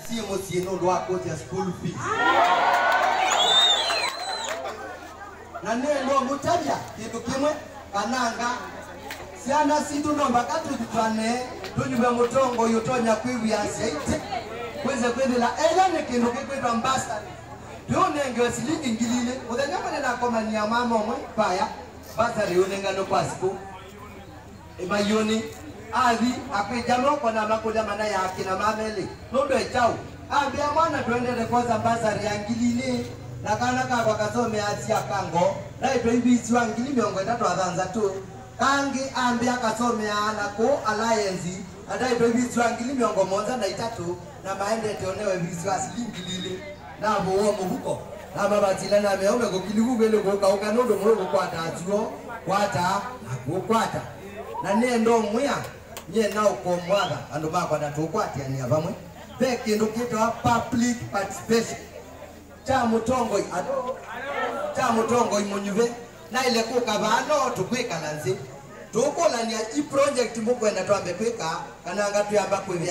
timu sieno ndo akotia school fees na neno mutabya kitu kimwe kananga siana situ nomba katujitwane tunyume mutongo yutonya kwibya seite kweze kwendela elane kindu kikwetwa ambassador yonenge wasilingi ngilile udanyamane na komani ya mama omwe paya basari yonenga no pasipo emayoni ali akwijamo kona makuda mana yake na mamele nondo echao ambia mwana tuendele koza basari ya ngilile na kana kwa kasome asia kango na ito ibisi wa ngili miongo itatu adhanza tu kangi ambia kasome ana ko alliance ada ito ibisi wa ngili miongo monza na itatu na maende teonewe ibisi wa silingi lile na bowo muhuko na mabatila na meome ko kiligu bele ko ka ukanodo mo ko kwata azuo kwata akwata na nendo mwiya nye na ukomwaga ando bako na tukwati ani abamwe beki ndo kitwa public participation cha mutongo cha mutongo imunyuve na ile kuka bano tukwika lanzi tukolania i project mukwenda twambe kwika kananga tuyamba kwe